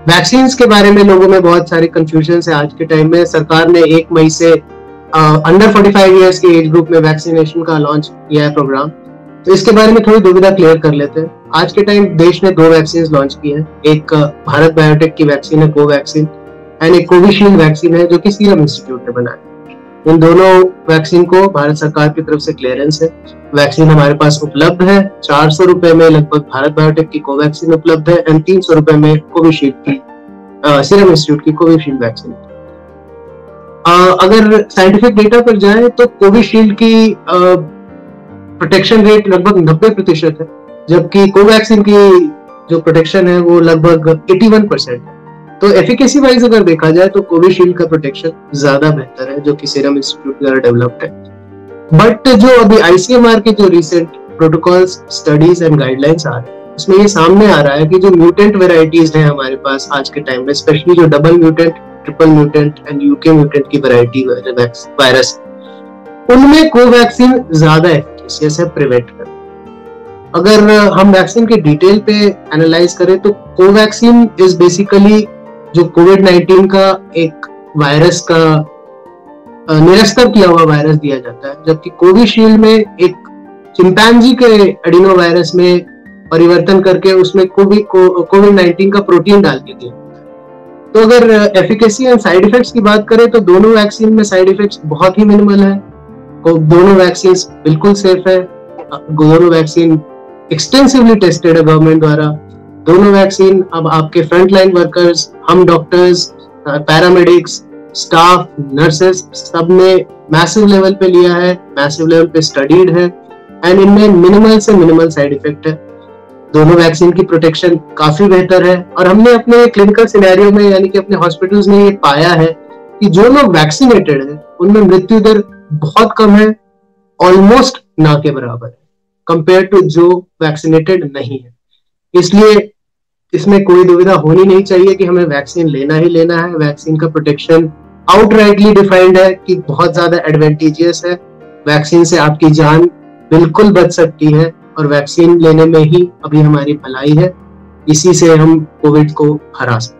Vaccine के बारे में लोगों में बहुत सारे कंफ्यूजन है आज के टाइम में। सरकार ने 1 मई से अंडर 45 ईयर्स के एज ग्रुप में वैक्सीनेशन का लॉन्च किया है प्रोग्राम। तो इसके बारे में थोड़ी दुविधा क्लियर कर लेते हैं। आज के टाइम देश ने 2 वैक्सीन लॉन्च की है। एक भारत बायोटेक की वैक्सीन है कोवैक्सीन, एंड एक कोविशील्ड वैक्सीन है जो कि सीरम इंस्टीट्यूट ने बनाया। इन दोनों वैक्सीन को भारत सरकार की तरफ से क्लियरेंस है। वैक्सीन हमारे पास उपलब्ध है। 400 रुपए में लगभग भारत बायोटेक की कोवैक्सीन उपलब्ध है, एंड 300 रुपए में कोविशील्ड की सीरम इंस्टीट्यूट की कोविशील्ड वैक्सीन। अगर साइंटिफिक डेटा पर जाए तो कोविशील्ड की प्रोटेक्शन रेट लगभग 90% है, जबकि कोवैक्सीन की जो प्रोटेक्शन है वो लगभग 81% है। तो एफिकेसी वाइज अगर देखा जाए तो कोविशील्ड का प्रोटेक्शन ज्यादा बेहतर है, जो कि सीरम इंस्टीट्यूट द्वारा डेवलप्ड है। बट जो अभी आईसीएमआर के जो recent protocols, studies and guidelines आ रहे हैं, उसमें ये सामने आ रहा है कि जो म्यूटेंट वेराइटीज हैं हमारे पास आज के टाइम में, स्पेशली जो double mutant, triple mutant and UK mutant की वेराइटी वायरस, उनमें कोवैक्सीन ज्यादा एफिशिएंट है प्रिवेंट कर। अगर हम वैक्सीन के डिटेल पे एनालाइज करें तो कोवैक्सीन इज बेसिकली जो कोविड-19 का एक वायरस का निरस्तर किया हुआ वायरस दिया जाता है, जबकि कोविशील्ड में एक चिंपैंजी के एडिनो वायरस में परिवर्तन करके उसमें कोविड-19 का प्रोटीन डाल के दिया। तो अगर एफिकेसी एंड साइड इफेक्ट्स की बात करें तो दोनों वैक्सीन में साइड इफेक्ट्स बहुत ही मिनिमल है। दोनों वैक्सीन बिल्कुल सेफ है। दोनों वैक्सीन एक्सटेंसिवली टेस्टेड है गवर्नमेंट द्वारा। दोनों वैक्सीन अब आपके फ्रंट लाइन वर्कर्स, हम डॉक्टर्स, पैरामेडिक्स, स्टाफ, नर्सेस, सब ने मैसिव लेवल पे लिया है, मैसिव लेवल पे स्टडीड है, एंड इनमें मिनिमल से मिनिमल साइड इफेक्ट है। दोनों वैक्सीन की प्रोटेक्शन काफी बेहतर है, और हमने अपने क्लिनिकल सिनेरियो में यानी कि अपने हॉस्पिटल्स में ये पाया है कि जो लोग वैक्सीनेटेड है उनमें मृत्यु दर बहुत कम है, ऑलमोस्ट ना के बराबर है कंपेयर टू जो वैक्सीनेटेड नहीं है। इसलिए इसमें कोई दुविधा होनी नहीं चाहिए कि हमें वैक्सीन लेना ही लेना है। वैक्सीन का प्रोटेक्शन आउटराइटली डिफाइंड है कि बहुत ज्यादा एडवांटेजियस है। वैक्सीन से आपकी जान बिल्कुल बच सकती है, और वैक्सीन लेने में ही अभी हमारी भलाई है। इसी से हम कोविड को हरा सकते हैं।